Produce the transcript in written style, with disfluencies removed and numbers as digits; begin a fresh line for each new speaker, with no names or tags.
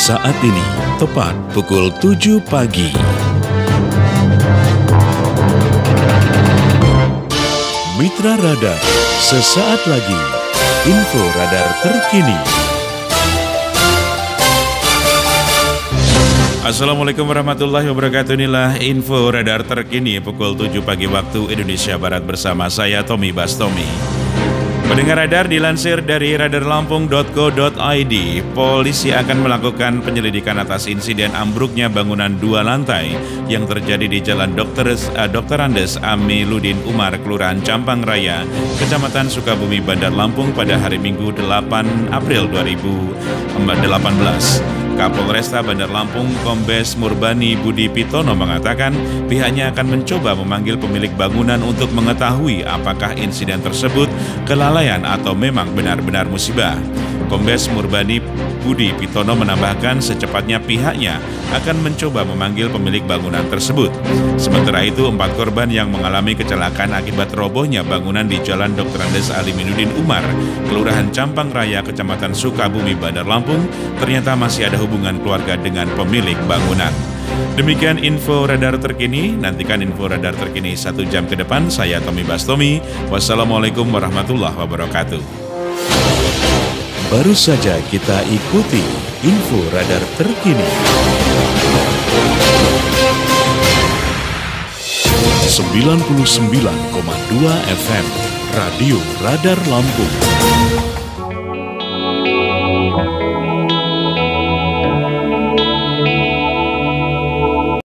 saat ini, tepat pukul 7 pagi. Mitra Radar, sesaat lagi, info radar terkini. Assalamualaikum warahmatullahi wabarakatuh. Inilah info radar terkini pukul 7 pagi waktu Indonesia Barat bersama saya Tommy Bastomi. Pendengar radar, dilansir dari radarlampung.co.id, polisi akan melakukan penyelidikan atas insiden ambruknya bangunan 2 lantai yang terjadi di Jalan Dr. Andes Amiluddin Umar, Kelurahan Campang Raya, Kecamatan Sukabumi, Bandar Lampung pada hari Minggu 8 April 2018. Kapolresta Bandar Lampung Kombes Murbani Budi Pitono mengatakan pihaknya akan mencoba memanggil pemilik bangunan untuk mengetahui apakah insiden tersebut kelalaian atau memang benar-benar musibah. Kombes Murbani Budi Pitono menambahkan secepatnya pihaknya akan mencoba memanggil pemilik bangunan tersebut. Sementara itu, 4 korban yang mengalami kecelakaan akibat robohnya bangunan di Jalan Dr. Andes Amiluddin Umar, Kelurahan Campang Raya, Kecamatan Sukabumi, Bandar Lampung, ternyata masih ada hubungan keluarga dengan pemilik bangunan. Demikian info radar terkini. Nantikan info radar terkini 1 jam ke depan. Saya Tommy Bastomi. Wassalamualaikum warahmatullahi wabarakatuh. Baru saja kita ikuti info radar terkini. 99,2 FM Radio Radar Lampung.